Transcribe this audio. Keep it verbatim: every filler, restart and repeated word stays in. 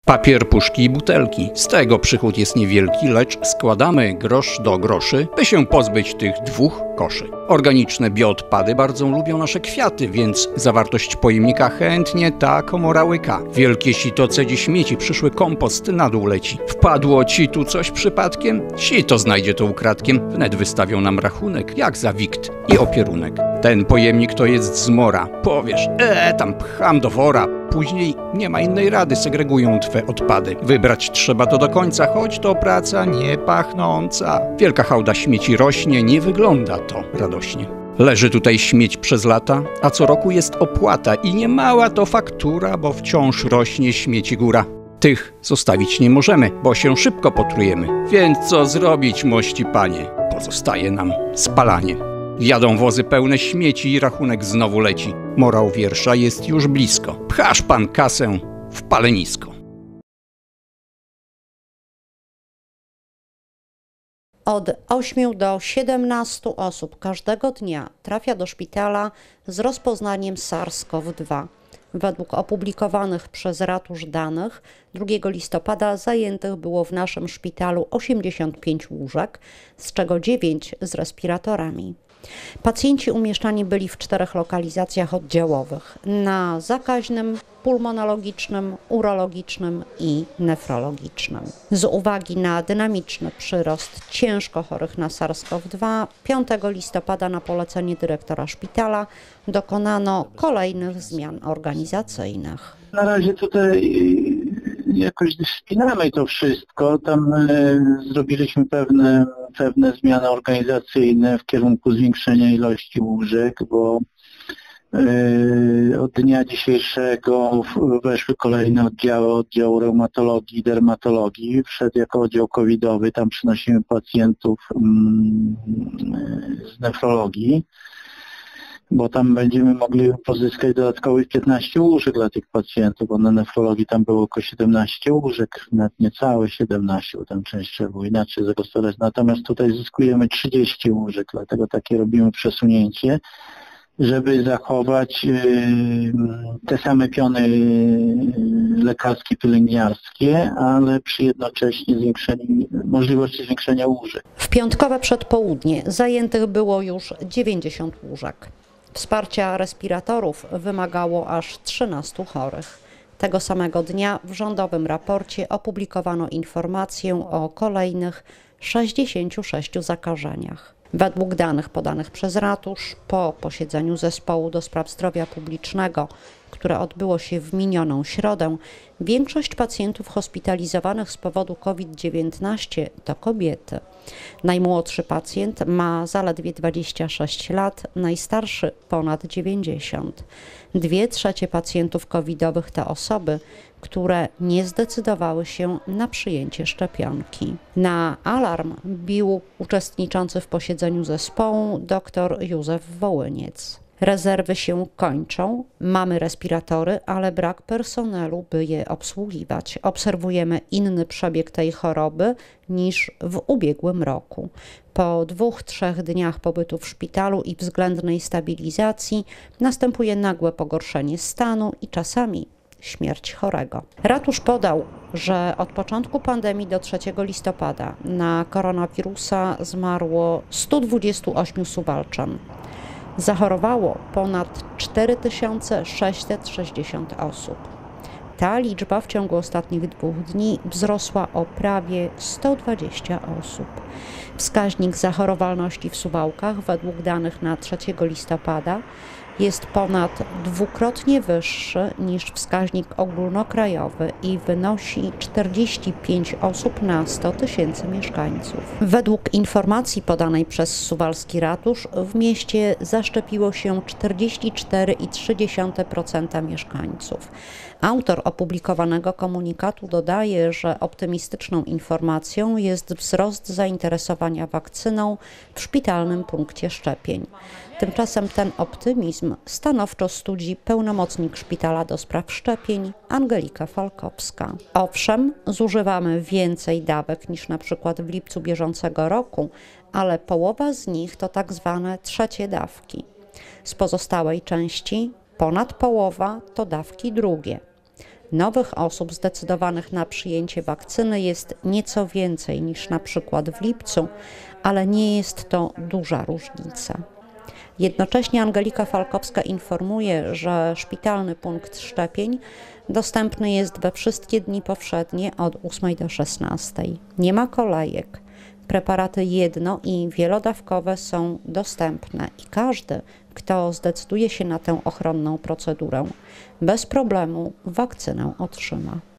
Papier, puszki i butelki. Z tego przychód jest niewielki, lecz składamy grosz do groszy, by się pozbyć tych dwóch koszy. Organiczne bioodpady bardzo lubią nasze kwiaty, więc zawartość pojemnika chętnie ta komora łyka. Wielkie sito cedzi śmieci, przyszły kompost na dół leci. Wpadło ci tu coś przypadkiem? Sito znajdzie to ukradkiem. Wnet wystawią nam rachunek, jak za wikt i opierunek. Ten pojemnik to jest zmora. Powiesz, eee, tam pcham do wora. Później nie ma innej rady, segregują twe odpady. Wybrać trzeba to do końca, choć to praca nie pachnąca. Wielka hałda śmieci rośnie, nie wygląda to radośnie. Leży tutaj śmieć przez lata, a co roku jest opłata i nie mała to faktura, bo wciąż rośnie śmieci góra. Tych zostawić nie możemy, bo się szybko potrujemy. Więc co zrobić, mości panie? Pozostaje nam spalanie. Jadą wozy pełne śmieci i rachunek znowu leci. Morał wiersza jest już blisko. Pchasz pan kasę w palenisko. Od ośmiu do siedemnastu osób każdego dnia trafia do szpitala z rozpoznaniem SARS-CoV dwa. Według opublikowanych przez ratusz danych drugiego listopada zajętych było w naszym szpitalu osiemdziesiąt pięć łóżek, z czego dziewięć z respiratorami. Pacjenci umieszczani byli w czterech lokalizacjach oddziałowych: na zakaźnym, pulmonologicznym, urologicznym i nefrologicznym. Z uwagi na dynamiczny przyrost ciężko chorych na SARS-CoV dwa piątego listopada na polecenie dyrektora szpitala dokonano kolejnych zmian organizacyjnych. Na razie tutaj jakoś spinamy to wszystko. Tam e, zrobiliśmy pewne, pewne zmiany organizacyjne w kierunku zwiększenia ilości łóżek, bo e, od dnia dzisiejszego weszły kolejne oddziały, oddział reumatologii i dermatologii. Wszedł jako oddział covidowy, tam przynosimy pacjentów mm, z nefrologii, bo tam będziemy mogli pozyskać dodatkowych piętnaście łóżek dla tych pacjentów, bo na nefrologii tam było około siedemnaście łóżek, nawet niecałe siedemnaście, bo tam część trzeba było inaczej zagospodarować. Natomiast tutaj zyskujemy trzydzieści łóżek, dlatego takie robimy przesunięcie, żeby zachować te same piony lekarskie, pielęgniarskie, ale przy jednocześnie zwiększeniu, możliwości zwiększenia łóżek. W piątkowe przedpołudnie zajętych było już dziewięćdziesiąt łóżek. Wsparcia respiratorów wymagało aż trzynastu chorych. Tego samego dnia w rządowym raporcie opublikowano informację o kolejnych sześćdziesięciu sześciu zakażeniach. Według danych podanych przez ratusz, po posiedzeniu zespołu do spraw zdrowia publicznego, które odbyło się w minioną środę, większość pacjentów hospitalizowanych z powodu COVID dziewiętnaście to kobiety. Najmłodszy pacjent ma zaledwie dwadzieścia sześć lat, najstarszy ponad dziewięćdziesiąt. Dwie trzecie pacjentów covidowych to osoby, które nie zdecydowały się na przyjęcie szczepionki. Na alarm bił uczestniczący w posiedzeniu zespołu dr Józef Wołyniec. Rezerwy się kończą, mamy respiratory, ale brak personelu, by je obsługiwać. Obserwujemy inny przebieg tej choroby niż w ubiegłym roku. Po dwóch, trzech dniach pobytu w szpitalu i względnej stabilizacji następuje nagłe pogorszenie stanu i czasami śmierć chorego. Ratusz podał, że od początku pandemii do trzeciego listopada na koronawirusa zmarło stu dwudziestu ośmiu suwalczan. Zachorowało ponad cztery tysiące sześćset sześćdziesiąt osób. Ta liczba w ciągu ostatnich dwóch dni wzrosła o prawie sto dwadzieścia osób. Wskaźnik zachorowalności w Suwałkach według danych na trzeciego listopada jest ponad dwukrotnie wyższy niż wskaźnik ogólnokrajowy i wynosi czterdzieści pięć osób na sto tysięcy mieszkańców. Według informacji podanej przez suwalski ratusz w mieście zaszczepiło się czterdzieści cztery przecinek trzy procent mieszkańców. Autor opublikowanego komunikatu dodaje, że optymistyczną informacją jest wzrost zainteresowania wakcyną w szpitalnym punkcie szczepień. Tymczasem ten optymizm stanowczo studzi pełnomocnik szpitala do spraw szczepień Angelika Falkowska. Owszem, zużywamy więcej dawek niż na przykład w lipcu bieżącego roku, ale połowa z nich to tak zwane trzecie dawki. Z pozostałej części ponad połowa to dawki drugie. Nowych osób zdecydowanych na przyjęcie wakcyny jest nieco więcej niż na przykład w lipcu, ale nie jest to duża różnica. Jednocześnie Angelika Falkowska informuje, że szpitalny punkt szczepień dostępny jest we wszystkie dni powszednie od ósmej do szesnastej. Nie ma kolejek. Preparaty jedno- i wielodawkowe są dostępne i każdy, kto zdecyduje się na tę ochronną procedurę, bez problemu wakcynę otrzyma.